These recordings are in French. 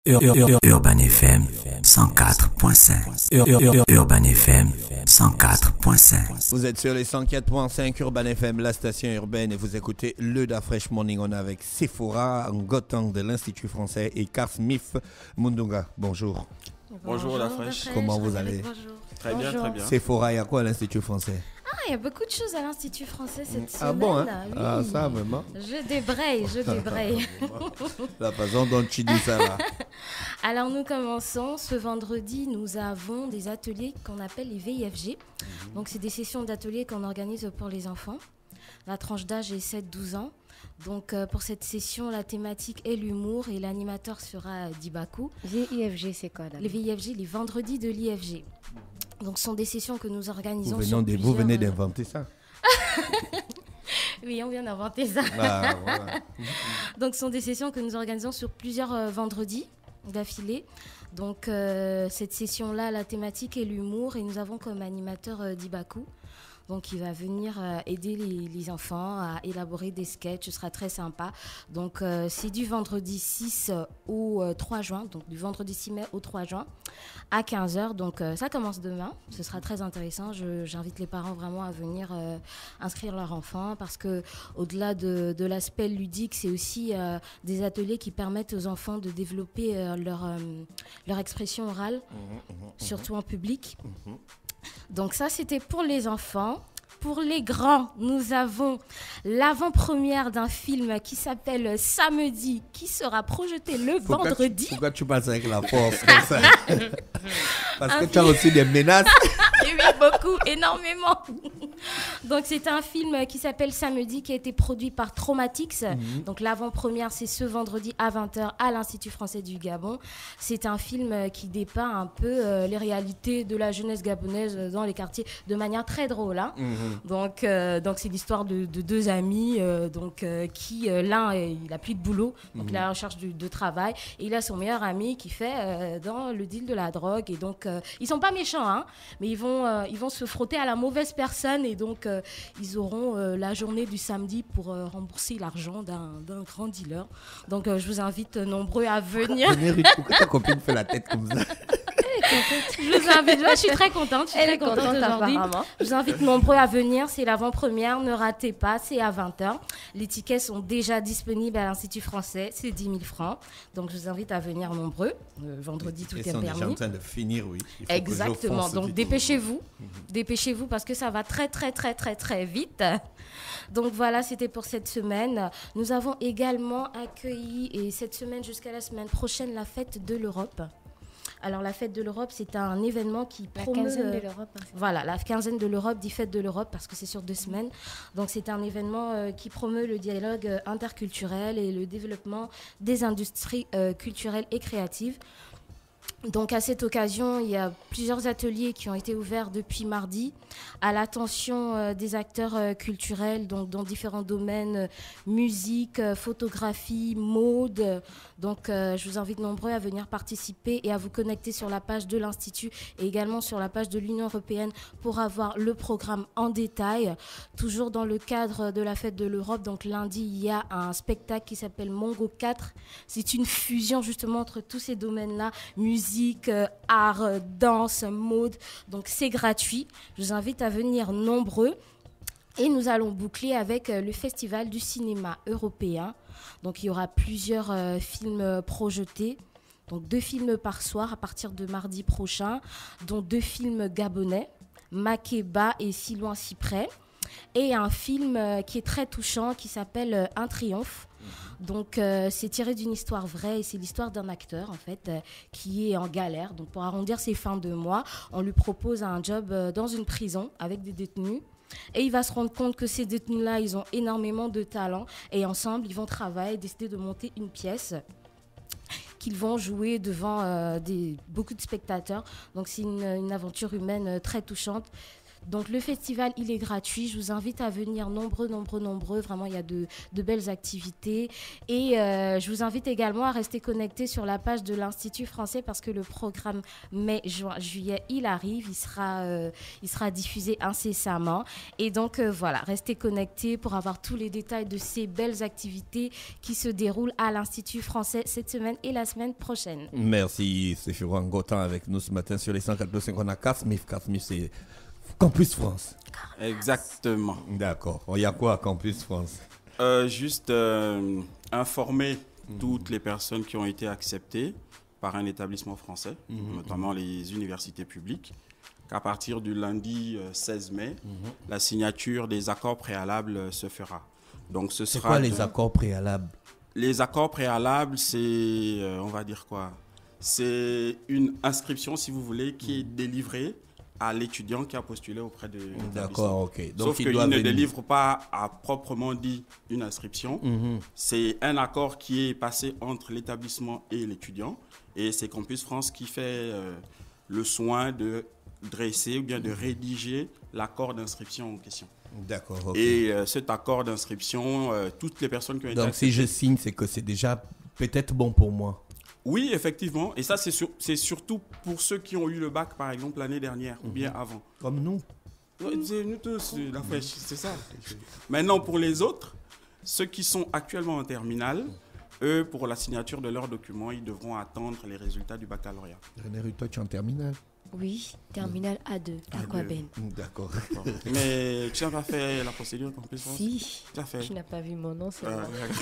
Urban FM 104.5. Urban FM 104.5. Vous êtes sur les 104.5 Urban FM, la station urbaine, et vous écoutez le Da Fresh Morning. On est avec Sephora Ngotang de l'Institut français et Carl Smith Mundunga. Bonjour. Bonjour Da Fresh. Comment vous allez? Bonjour. Très bien, très bien. Sephora, il y a quoi à l'Institut français? Il y a beaucoup de choses à l'Institut français cette semaine. Ah bon, hein? Oui. Ah, ça, vraiment? Je débraye. La façon dont tu dis ça, là. Alors, nous commençons. Ce vendredi, nous avons des ateliers qu'on appelle les VIFG. Donc, c'est des sessions d'ateliers qu'on organise pour les enfants. La tranche d'âge est 7-12 ans. Donc, pour cette session, la thématique est l'humour et l'animateur sera Dibaku. VIFG, c'est quoi là? Les VIFG, les vendredis de l'IFG. Donc, ce sont des sessions que nous organisons. Vous venez d'inventer ça? Oui, on vient d'inventer ça. Ah, voilà. Donc, ce sont des sessions que nous organisons sur plusieurs vendredis d'affilée. Donc, cette session-là, la thématique est l'humour et nous avons comme animateur Dibaku. Donc, il va venir aider les enfants à élaborer des sketchs. Ce sera très sympa. Donc, c'est du vendredi 6 au 3 juin. Donc, du vendredi 6 mai au 3 juin à 15h. Donc, ça commence demain. Ce sera très intéressant. J'invite les parents vraiment à venir inscrire leur enfant parce qu'au-delà de l'aspect ludique, c'est aussi des ateliers qui permettent aux enfants de développer leur expression orale, surtout en public. Donc ça, c'était pour les enfants. Pour les grands, nous avons l'avant-première d'un film qui s'appelle Samedi, qui sera projeté le vendredi. Pourquoi tu passes avec la force comme ça? Parce que tu as reçu des menaces. Oui, beaucoup, énormément. Donc, c'est un film qui s'appelle Samedi, qui a été produit par Traumatix. Donc, l'avant-première, c'est ce vendredi à 20h à l'Institut français du Gabon. C'est un film qui dépeint un peu les réalités de la jeunesse gabonaise dans les quartiers de manière très drôle. Hein. Donc, c'est l'histoire de deux amis qui, l'un, il n'a plus de boulot, donc il est à la recherche de travail. Et il a son meilleur ami qui fait dans le deal de la drogue. Et donc, ils ne sont pas méchants, hein, mais ils vont se frotter à la mauvaise personne et donc ils auront la journée du samedi pour rembourser l'argent d'un grand dealer. Donc je vous invite nombreux à venir. Pourquoi ta copine fait la tête comme ça? Je vous invite, je suis très contente, aujourd'hui. Je vous invite nombreux à venir, c'est l'avant-première, ne ratez pas, c'est à 20h. Les tickets sont déjà disponibles à l'Institut français, c'est 10 000 francs. Donc je vous invite à venir nombreux. Vendredi, tout est permis. Ils sont déjà en train de finir, oui. Exactement, donc dépêchez-vous parce que ça va très très très très très vite. Donc voilà, c'était pour cette semaine. Nous avons également accueilli, et cette semaine jusqu'à la semaine prochaine, la fête de l'Europe. Alors, la fête de l'Europe, c'est un événement qui promeut... La quinzaine de l'Europe. Voilà, la quinzaine de l'Europe, dit fête de l'Europe, parce que c'est sur 2 semaines. Donc, c'est un événement qui promeut le dialogue interculturel et le développement des industries culturelles et créatives. Donc, à cette occasion, il y a plusieurs ateliers qui ont été ouverts depuis mardi à l'attention des acteurs culturels donc, dans différents domaines, musique, photographie, mode. Donc, je vous invite nombreux à venir participer et à vous connecter sur la page de l'Institut et également sur la page de l'Union européenne pour avoir le programme en détail. Toujours dans le cadre de la fête de l'Europe, donc lundi, il y a un spectacle qui s'appelle Mongo 4. C'est une fusion justement entre tous ces domaines-là, musique, art, danse, mode. Donc, c'est gratuit. Je vous invite à venir nombreux. Et nous allons boucler avec le Festival du cinéma européen. Donc, il y aura plusieurs films projetés. Donc, 2 films par soir à partir de mardi prochain, dont 2 films gabonais, Makeba et Si loin si près. Et un film qui est très touchant qui s'appelle Un triomphe. Donc, c'est tiré d'une histoire vraie et c'est l'histoire d'un acteur, en fait, qui est en galère. Donc, pour arrondir ses fins de mois, on lui propose un job dans une prison avec des détenus. Et il va se rendre compte que ces détenus-là, ils ont énormément de talent. Et ensemble, ils vont travailler, décider de monter une pièce qu'ils vont jouer devant beaucoup de spectateurs. Donc, c'est une aventure humaine très touchante. Donc le festival, il est gratuit. Je vous invite à venir nombreux. Vraiment, il y a de belles activités. Et je vous invite également à rester connectés sur la page de l'Institut français parce que le programme mai, juin, juillet, il arrive. Il sera diffusé incessamment. Et donc voilà, restez connectés pour avoir tous les détails de ces belles activités qui se déroulent à l'Institut français cette semaine et la semaine prochaine. Merci, c'est Fura Ngotan avec nous ce matin sur les 104.5. On a Carl Smith, c'est Campus France. Exactement. D'accord. Il y a quoi à Campus France? Juste informer toutes les personnes qui ont été acceptées par un établissement français, notamment les universités publiques, qu'à partir du lundi 16 mai, la signature des accords préalables se fera. Donc, c'est quoi les accords préalables? Les accords préalables, c'est, on va dire quoi? C'est une inscription, si vous voulez, qui est délivrée à l'étudiant qui a postulé auprès de l'établissement. D'accord, ok. Donc, sauf qu'il ne délivre pas à proprement dit une inscription. C'est un accord qui est passé entre l'établissement et l'étudiant. Et c'est Campus France qui fait le soin de dresser ou bien de rédiger l'accord d'inscription en question. D'accord, ok. Et cet accord d'inscription, toutes les personnes qui ont été acceptées... Donc, si je signe, c'est que c'est déjà peut-être bon pour moi. Oui, effectivement. Et ça, c'est surtout pour ceux qui ont eu le bac, par exemple, l'année dernière ou bien avant. Comme nous. C'est nous tous, la fraîche, c'est ça. Maintenant, pour les autres, ceux qui sont actuellement en terminale, eux, pour la signature de leurs documents, ils devront attendre les résultats du baccalauréat. René, toi, tu es en terminale? Oui, terminale A2, Aquaben. D'accord. Mais tu n'as pas fait la procédure Campus France? Si, tu as fait. Tu n'as pas vu mon nom, c'est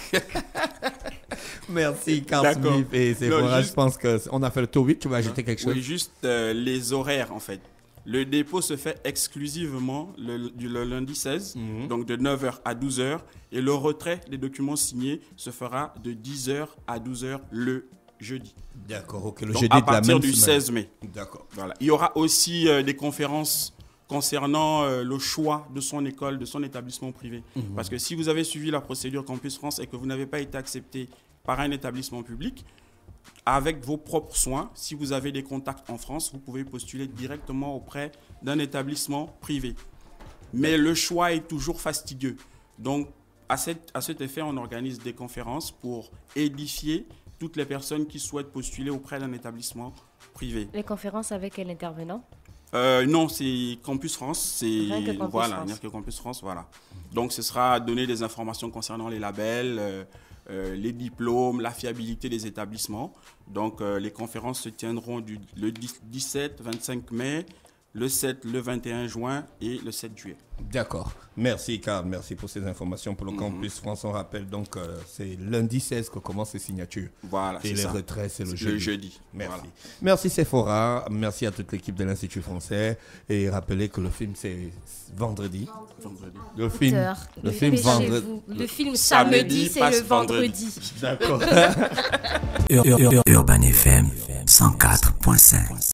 Merci, Carl Smith. Et c'est vrai, je pense qu'on a fait le tour vite. Tu vas ajouter quelque chose? Oui, juste les horaires, en fait. Le dépôt se fait exclusivement le lundi 16, donc de 9h à 12h. Et le retrait des documents signés se fera de 10h à 12h le jeudi. D'accord, ok. Le donc, jeudi à de la partir même du semaine. 16 mai. D'accord. Voilà. Il y aura aussi des conférences concernant le choix de son école, de son établissement privé. Parce que si vous avez suivi la procédure Campus France et que vous n'avez pas été accepté par un établissement public, avec vos propres soins, si vous avez des contacts en France, vous pouvez postuler directement auprès d'un établissement privé. Mais le choix est toujours fastidieux. Donc, à cet effet, on organise des conférences pour édifier toutes les personnes qui souhaitent postuler auprès d'un établissement privé. Les conférences avec quel intervenant? Non, c'est Campus France. Rien que Campus France, voilà. Donc, ce sera donner des informations concernant les labels, les diplômes, la fiabilité des établissements. Donc, les conférences se tiendront le 17, 25 mai, le 7, le 21 juin et le 7 juillet. D'accord. Merci, Carl. Merci pour ces informations pour le Campus France. On rappelle donc c'est lundi 16 que commencent les signatures. Voilà, et les retraits, c'est le jeudi. Merci. Voilà. Merci, Sephora. Merci à toute l'équipe de l'Institut français. Et rappelez que le film, c'est vendredi. Le film vendredi. Le film samedi, c'est le vendredi. D'accord. Urban FM 104.5.